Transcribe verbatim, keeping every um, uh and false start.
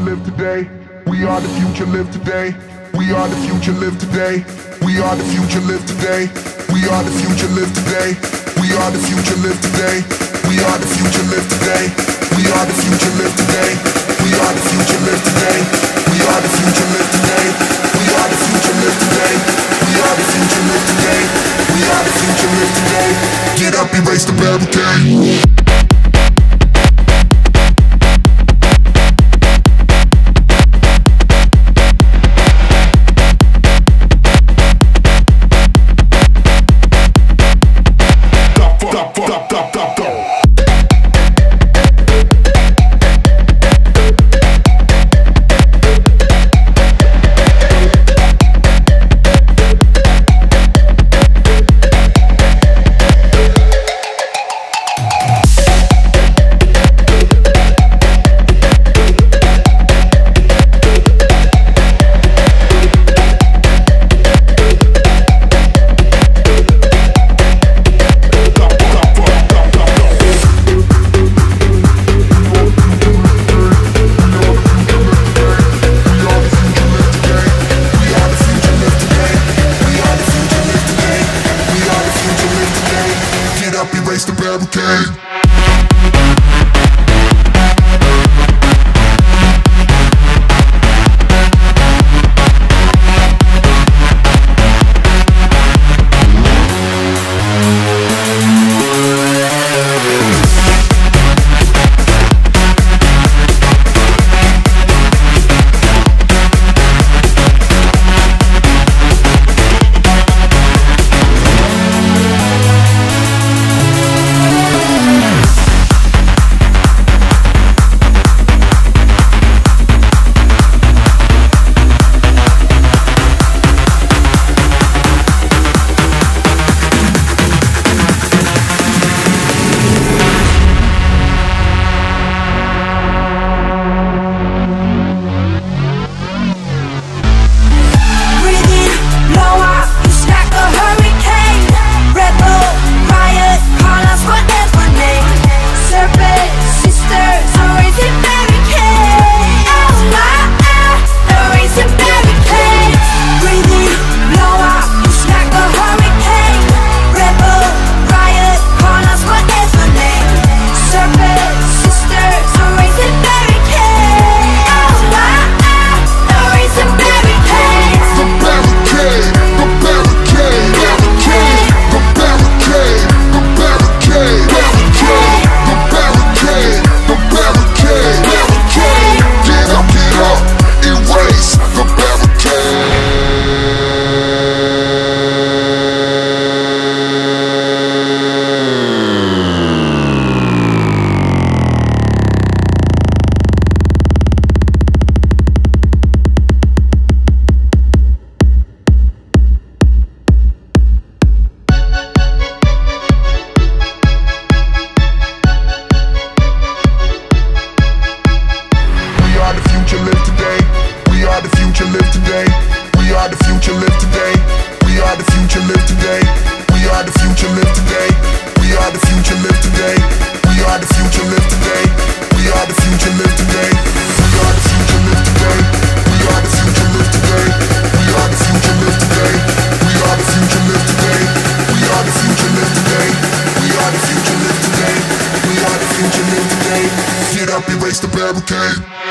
live today. We are the future, live today. We are the future, live today. We are the future, live today. We are the future, live today. We are the future, live today. We are the future, live today. We are the future, live today. We are the future, live today. We are the future, live today. We are the future, live today. We are the future, live today. We are the future, live today. Get up, erase the barricade. Erase the barricade. Live today. We are the future, live today. We are the future, live today. We are the future, live today. We are the future, live today. We are the future, live today. We are the future, live today. We are the future, live today. We are the future, live today. We are the future, live today. We are the future, live today. We are the future, live today. We are the future, live today. We are the future, live today. Get up, erase the barricade.